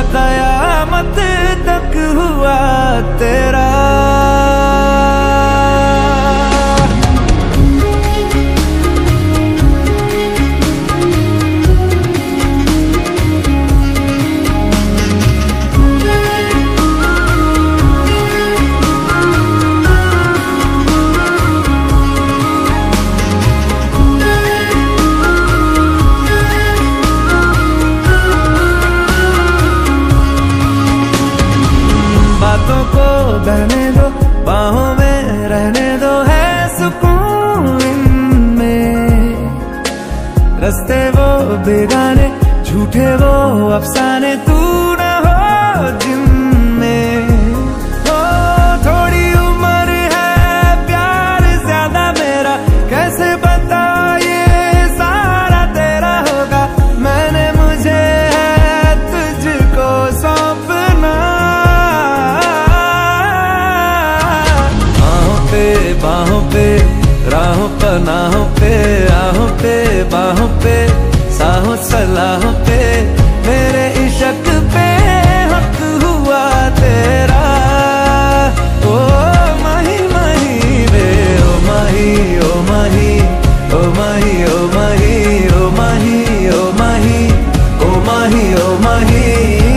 कयामत तक हुआ तेरा। बातों को बहने दो, बाहों में रहने दो, है सुकून इनमें। रस्ते वो बेगाने, झूठे वो अफसाने, तू न हो जिनमें। हो थोड़ी उम्र है, प्यार ज्यादा मेरा, कैसे बता ये सारा तेरा होगा। मैंने मुझे है तुझको सौंपना। बाहों पे, राहों पनाहों पे, आहों पे, बाहों पे, साहों सलाहों पे, मेरे इश्क पे हक हुआ तेरा। ओ माही माही वे, ओ माही, ओ माही, ओ माही, ओ माही, ओ माही, ओ माही, ओ माही, ओ माही।